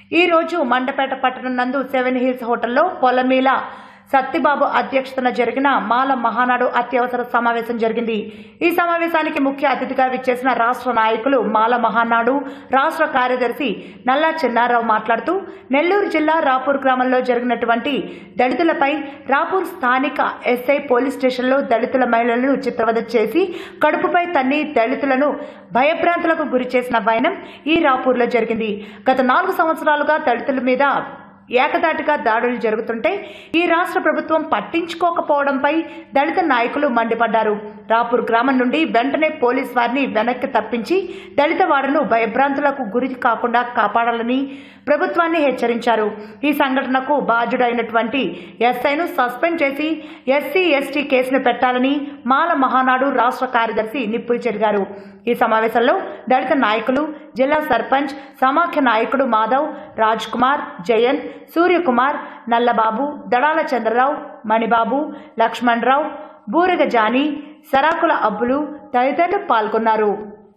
ఈ రోజు మండపేట పట్టణం నందు 7 హిల్స్ హోటల్లో పొలమీల సత్తిబాబు అధ్యక్షతన జరిగిన మాల మహానాడు అత్యవసర సమావేశం జరిగింది. ఈ సమావేశానికి ముఖ్య అతిథిగా విచ్చేసిన రాష్ట్ర నాయకులు మాల మహానాడు రాష్ట్ర కార్యదర్శి నల్లా చిన్నారావు మాట్లాడుతూ నెల్లూరు జిల్లా రాపూర్ గ్రామంలో జరిగినటువంటి దళితులపై రాపూర్ స్థానిక ఎస్ఐ పోలీస్ స్టేషన్లో దళితుల మహిళలను చిత్రవద చేసి కడుపుపై తన్ని దళితులను భయభ్రాంతులకు గురి చేసిన వైనం ఈ రాపూర్లో జరిగింది. గత 4 సంవత్సరాలుగా దళితుల మీద ఏకదాటిగా దాడులు జరుగుతుంటే ఈ రాష్ట్ర ప్రభుత్వం పట్టించుకోకపోవడంపై దళిత నాయకులు మండిపడ్డారు. రాపూర్ గ్రామం నుండి వెంటనే పోలీస్ వారిని వెనక్కి తప్పించి దళిత వాడను భయభ్రాంతులకు గురి కాకుండా కాపాడాలని ప్రభుత్వాన్ని హెచ్చరించారు. ఈ సంఘటనకు బాధ్యుడైనటువంటి ఎస్ఐను సస్పెండ్ చేసి SC/ST కేసును పెట్టాలని మాల మహానాడు రాష్ట్ర కార్యదర్శి నిప్పులు చెరిగారు. ఈ సమావేశంలో దళిత నాయకులు, జిల్లా సర్పంచ్, సమాఖ్య నాయకుడు మాధవ్, రాజ్ కుమార్, జయన్, సూర్యకుమార్, నల్లబాబు, దడాల చంద్రరావు, మణిబాబు, లక్ష్మణరావు, బూరగ జానీ, సరాకుల అబ్బులు తదితరులు పాల్గొన్నారు.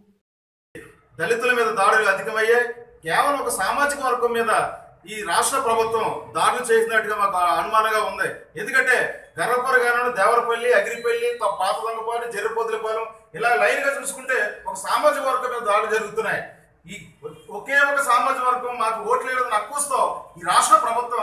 దళితుల మీద దాడులు అధికమయ్యాయి. కేవలం ఒక సామాజిక వర్గం మీద ఈ రాష్ట్ర ప్రభుత్వం దాడులు చేసినట్టుగా మాకు అనుమానంగా ఉంది. ఎందుకంటే గర్వపురగాను, దేవరపల్లి, అగిరిపల్లి, పాత దొంగపాలెం, జర్రిపోతులపాలెం ఇలా లైన్గా చూసుకుంటే ఒక సామాజిక వర్గం మీద దాడులు జరుగుతున్నాయి. ఈ ఒకే ఒక సామాజిక వర్గం మాకు ఓట్లు వేయడం నక్కువతో ఈ రాష్ట్ర ప్రభుత్వం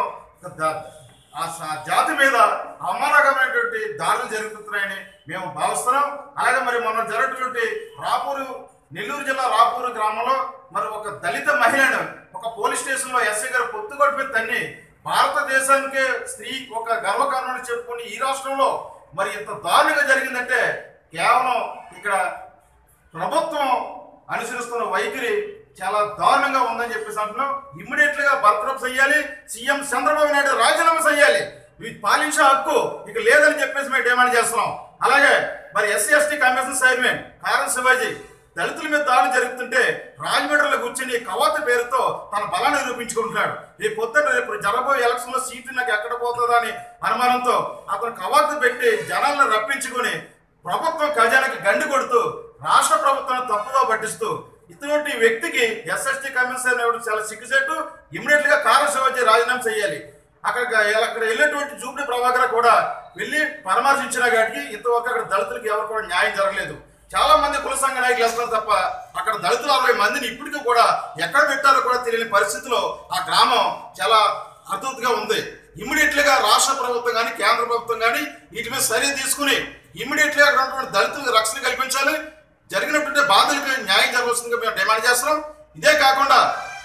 ఆ జాతి మీద అవమానకరమైనటువంటి దాడులు జరుగుతున్నాయని మేము భావిస్తున్నాం. అలాగే మరి మొన్న జరిగినటువంటి నెల్లూరు జిల్లా రాపూరు గ్రామంలో మరి ఒక దళిత మహిళను ఒక పోలీస్ స్టేషన్లో ఎస్ఐ గారు పొత్తుకొడిపి తన్ని భారతదేశానికే స్త్రీ ఒక గర్వకారణం చెప్పుకుని ఈ రాష్ట్రంలో మరి ఇంత దారుణంగా జరిగిందంటే కేవలం ఇక్కడ ప్రభుత్వం అనుసరిస్తున్న వైఖరి చాలా దారుణంగా ఉందని చెప్పేసి అంటున్నాం. ఇమ్మీడియట్గా బర్తరఫ్ చేయాలి. సీఎం చంద్రబాబు నాయుడు రాజీనామా చేయాలి. పాలించే హక్కు ఇక లేదని చెప్పేసి మేము డిమాండ్ చేస్తున్నాం. అలాగే మరి SC/ST కమిషన్ చైర్మన్ కారం శివాజీ దళితుల మీద దాడులు జరుగుతుంటే రాజమండ్రిలో కూర్చొని కవాతు పేరుతో తన బలాన్ని నిరూపించుకుంటున్నాడు. రేపు జరగబోయే ఎలక్షన్లో సీటు నాకు ఎక్కడ పోతుందని అనుమానంతో అతను కవాతు పెట్టి జనాలను రప్పించుకుని ప్రభుత్వం ఖజానాకి గండి కొడుతూ రాష్ట్ర ప్రభుత్వాన్ని తప్పుదో పట్టిస్తూ ఇటువంటి వ్యక్తికి SC/ST కమిషన్ ఇవ్వడం చాలా సిగ్గుచేటు. ఇమ్మీడియట్గా కారం శివాజీ రాజీనామా చేయాలి. అక్కడ వెళ్ళినటువంటి జూబ్లీ ప్రభాకర్ కూడా వెళ్ళి పరామర్శించిన గాటికి ఇంతవరకు అక్కడ దళితులకి ఎవరు కూడా న్యాయం జరగలేదు. చాలా మంది కుల సంఘ నాయకులు వెళ్తారు తప్ప అక్కడ దళితులు 60 మందిని ఇప్పటికీ కూడా ఎక్కడ పెట్టారో కూడా తెలియని పరిస్థితిలో ఆ గ్రామం చాలా అద్భుతంగా ఉంది. ఇమ్మీడియట్గా రాష్ట్ర ప్రభుత్వం కానీ కేంద్ర ప్రభుత్వం కానీ వీటి మీద చర్య తీసుకుని ఇమ్మీడియట్గా అక్కడ ఉన్నటువంటి దళితులకు రక్షణ కల్పించాలి. జరిగినటువంటి బాధలకు న్యాయం జరగవలసిందిగా మేము డిమాండ్ చేస్తున్నాం. ఇదే కాకుండా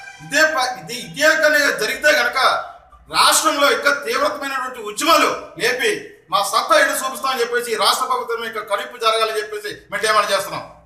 ఇదే జరిగితే కనుక రాష్ట్రంలో ఇంకా తీవ్రమైనటువంటి ఉద్యమాలు లేపి మా సత్తా ఎటు చూపిస్తామని చెప్పేసి రాష్ట్ర ప్రభుత్వం యొక్క కడుపు జరగాలని చెప్పేసి మేము డిమాండ్ చేస్తున్నాం.